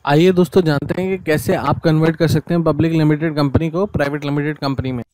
आइए दोस्तों जानते हैं कि कैसे आप कन्वर्ट कर सकते हैं पब्लिक लिमिटेड कंपनी को प्राइवेट लिमिटेड कंपनी में।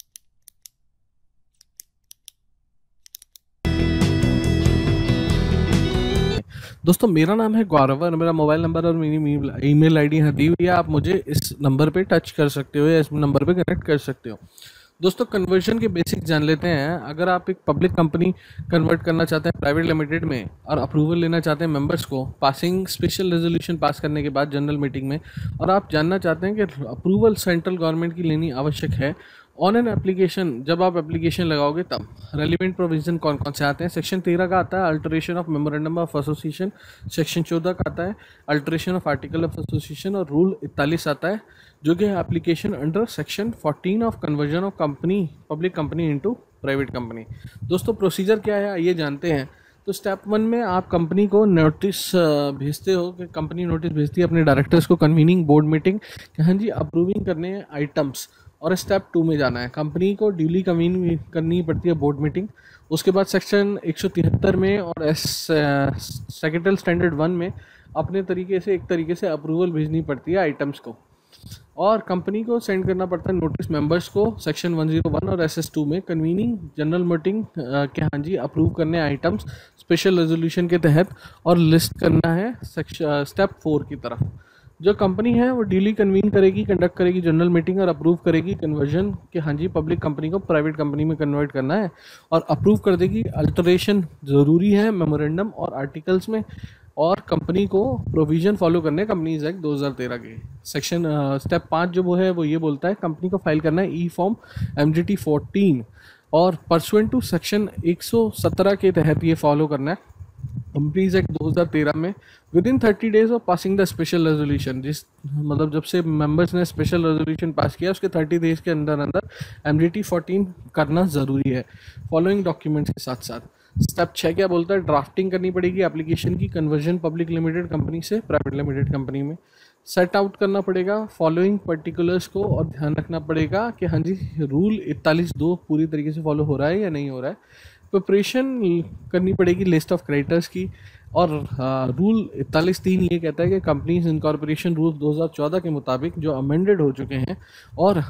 दोस्तों मेरा नाम है गौरव और मेरा मोबाइल नंबर और मेरी ईमेल आईडी यहाँ दी हुई है। आप मुझे इस नंबर पे टच कर सकते हो या इस नंबर पे कनेक्ट कर सकते हो। दोस्तों कन्वर्जन के बेसिक जान लेते हैं। अगर आप एक पब्लिक कंपनी कन्वर्ट करना चाहते हैं प्राइवेट लिमिटेड में और अप्रूवल लेना चाहते हैं मेंबर्स को पासिंग स्पेशल रेजोल्यूशन पास करने के बाद जनरल मीटिंग में, और आप जानना चाहते हैं कि अप्रूवल सेंट्रल गवर्नमेंट की लेनी आवश्यक है ऑन एन एप्लीकेशन, जब आप एप्लीकेशन लगाओगे तब रेलिवेंट प्रोविजन कौन कौन से आते हैं। सेक्शन 13 का आता है alteration of memorandum of association, section 14 का आता है alteration of article of association, और रूल 41 आता है जो कि application under section 14 of conversion of company public company into private company. दोस्तों प्रोसीजर क्या है आइए जानते हैं। तो स्टेप 1 में आप कंपनी को नोटिस भेजते हो कि कंपनी नोटिस भेजती है अपने डायरेक्टर्स को कन्वीनिंग बोर्ड मीटिंग कि हाँ जी अप्रूविंग करने हैं आइटम्स। और स्टेप 2 में जाना है, कंपनी को ड्यूली कन्वीन करनी पड़ती है बोर्ड मीटिंग। उसके बाद सेक्शन 173 में और सेक्रेटरी स्टैंडर्ड 1 में अपने तरीके से एक तरीके से अप्रूवल भेजनी पड़ती है आइटम्स को, और कंपनी को सेंड करना पड़ता है नोटिस मेंबर्स को सेक्शन 101 और SS2 में कन्वीनिंग जनरल मीटिंग के हाँ जी अप्रूव करने आइटम्स स्पेशल रेजोल्यूशन के तहत, और लिस्ट करना है स्टेप 4 की तरफ। जो कंपनी है वो डेली कन्वीन करेगी, कंडक्ट करेगी जनरल मीटिंग और अप्रूव करेगी कन्वर्जन कि हाँ जी पब्लिक कंपनी को प्राइवेट कंपनी में कन्वर्ट करना है, और अप्रूव कर देगी। अल्टरेशन ज़रूरी है मेमोरेंडम और आर्टिकल्स में, और कंपनी को प्रोविजन फॉलो करने कंपनीज एक्ट 2013 के सेक्शन स्टेप 5 जो वो है वो ये बोलता है कंपनी को फाइल करना है E-फॉर्म MGT 14, और परसुएंट टू सेक्शन 117 के तहत ये फॉलो करना है कंपनीज एक्ट 2013 में within 30 days of passing the special resolution. जिस मतलब जब से मेंबर्स ने स्पेशल रेजोल्यूशन पास किया उसके 30 डेज के अंदर अंदर MGT 14 करना ज़रूरी है फॉलोइंग डॉक्यूमेंट्स के साथ साथ। स्टेप 6 क्या बोलता है, ड्राफ्टिंग करनी पड़ेगी एप्लीकेशन की कन्वर्जन पब्लिक लिमिटेड कंपनी से प्राइवेट लिमिटेड कंपनी में। सेट आउट करना पड़ेगा फॉलोइंग पर्टिकुलर्स को, और ध्यान रखना पड़ेगा कि हाँ जी रूल 41(2) पूरी तरीके से फॉलो हो रहा है या नहीं हो रहा है। प्रिपरेशन करनी पड़ेगी लिस्ट ऑफ क्रेडिटर्स की, और रूल 41(3) ये कहता है कि कंपनीज इनकॉर्पोरेशन रूल 2014 के मुताबिक जो अमेंडेड हो चुके हैं, और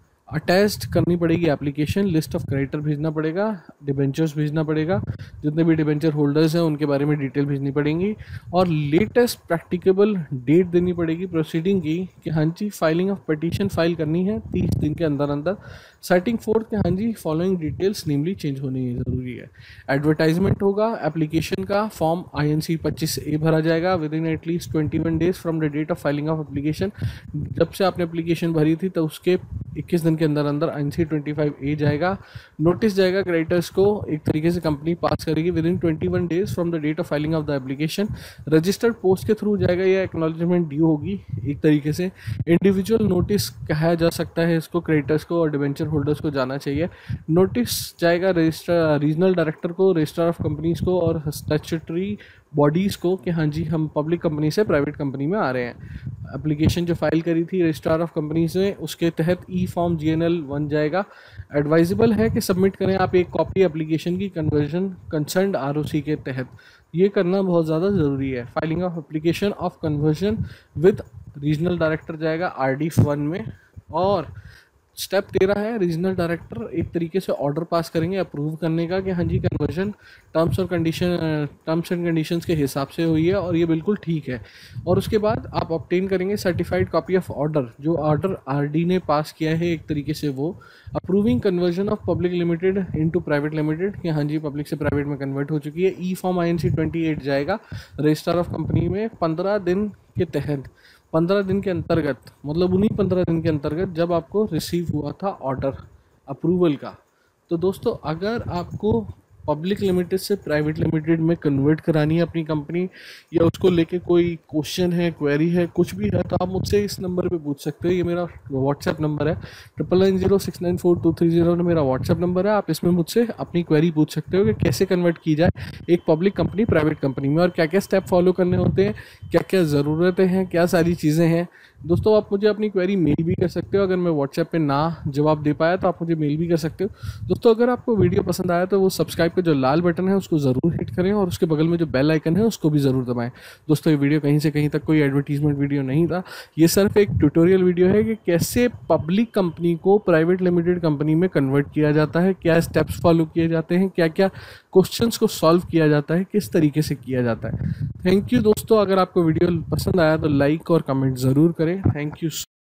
अटैच्ड करनी पड़ेगी एप्लीकेशन, लिस्ट ऑफ क्रेडिटर भेजना पड़ेगा, डिबेंचर्स भेजना पड़ेगा, जितने भी डिबेंचर होल्डर्स हैं उनके बारे में डिटेल भेजनी पड़ेंगी, और लेटेस्ट प्रैक्टिकेबल डेट देनी पड़ेगी प्रोसीडिंग की कि हाँ जी फाइलिंग ऑफ पिटीशन फाइल करनी है 30 दिन के अंदर अंदर। सेटिंग 4 के हाँ जी फॉलोइंग डिटेल्स नेमली चेंज होनी ज़रूरी है। एडवर्टाइजमेंट होगा एप्लीकेशन का, फॉर्म INC 25A भरा जाएगा within at least 21 days from the date of filing of application. जब से आपने एप्लीकेशन भरी थी तो उसके 21 दिन के अंदर अंदर INC 25A जाएगा। नोटिस जाएगा क्रेडिटर्स को, एक तरीके से कंपनी पास करेगी within 21 days from the date of filing of the application. Registered post के थ्रू जाएगा या एक्नॉलेजमेंट ड्यू होगी एक तरीके से। इंडिविजुअल नोटिस कहा जा सकता है इसको, क्रेडिटर्स को और डिबेंचर होल्डर्स को जाना चाहिए। नोटिस जाएगा रजिस्टर रीजनल डायरेक्टर को, रजिस्ट्रार ऑफ कंपनीज को और स्टैट्यूटरी बॉडीज़ को कि हाँ जी हम पब्लिक कंपनी से प्राइवेट कंपनी में आ रहे हैं। एप्लीकेशन जो फाइल करी थी रजिस्ट्रार ऑफ कंपनीज ने उसके तहत E-फॉर्म GNL 1 जाएगा। एडवाइजेबल है कि सबमिट करें आप एक कॉपी एप्लीकेशन की कन्वर्जन कंसर्न्ड ROC के तहत, ये करना बहुत ज़्यादा ज़रूरी है। Filing of application of conversion with regional director जाएगा RD 1 में। और स्टेप 13 है रीजनल डायरेक्टर एक तरीके से ऑर्डर पास करेंगे अप्रूव करने का कि हाँ जी कन्वर्जन टर्म्स एंड कंडीशंस के हिसाब से हुई है और ये बिल्कुल ठीक है। और उसके बाद आप ऑब्टेन करेंगे सर्टिफाइड कॉपी ऑफ ऑर्डर, जो ऑर्डर RD ने पास किया है एक तरीके से वो approving conversion of public limited into private limited कि हाँ जी पब्लिक से प्राइवेट में कन्वर्ट हो चुकी है। E-फॉर्म INC 28 जाएगा रजिस्ट्रार ऑफ कंपनी में 15 दिन के तहत, 15 दिन के अंतर्गत, मतलब उन्हीं 15 दिन के अंतर्गत जब आपको रिसीव हुआ था ऑर्डर अप्रूवल का। तो दोस्तों अगर आपको पब्लिक लिमिटेड से प्राइवेट लिमिटेड में कन्वर्ट करानी है अपनी कंपनी, या उसको लेके कोई क्वेश्चन है, क्वेरी है, कुछ भी है, तो आप मुझसे इस नंबर पे पूछ सकते हो। ये मेरा व्हाट्सएप नंबर है 9906942230 मेरा व्हाट्सएप नंबर है। आप इसमें मुझसे अपनी क्वेरी पूछ सकते हो कि कैसे कन्वर्ट की जाए एक पब्लिक कंपनी प्राइवेट कंपनी में, और क्या क्या स्टेप फॉलो करने होते हैं, क्या क्या ज़रूरतें हैं, क्या सारी चीज़ें हैं। दोस्तों आप मुझे अपनी क्वेरी मेल भी कर सकते हो, अगर मैं व्हाट्सएप पे ना जवाब दे पाया तो आप मुझे मेल भी कर सकते हो। दोस्तों अगर आपको वीडियो पसंद आया तो वो सब्सक्राइब का जो लाल बटन है उसको ज़रूर हिट करें और उसके बगल में जो बेल आइकन है उसको भी ज़रूर दबाएं। दोस्तों, ये वीडियो कहीं से कहीं तक कोई एडवर्टीजमेंट वीडियो नहीं था, ये सिर्फ एक ट्यूटोरियल वीडियो है कि कैसे पब्लिक कंपनी को प्राइवेट लिमिटेड कंपनी में कन्वर्ट किया जाता है, क्या स्टेप्स फॉलो किए जाते हैं, क्या क्या क्वेश्चंस को सॉल्व किया जाता है, किस तरीके से किया जाता है। थैंक यू दोस्तों, अगर आपको वीडियो पसंद आया तो लाइक और कमेंट ज़रूर करें। Thank you.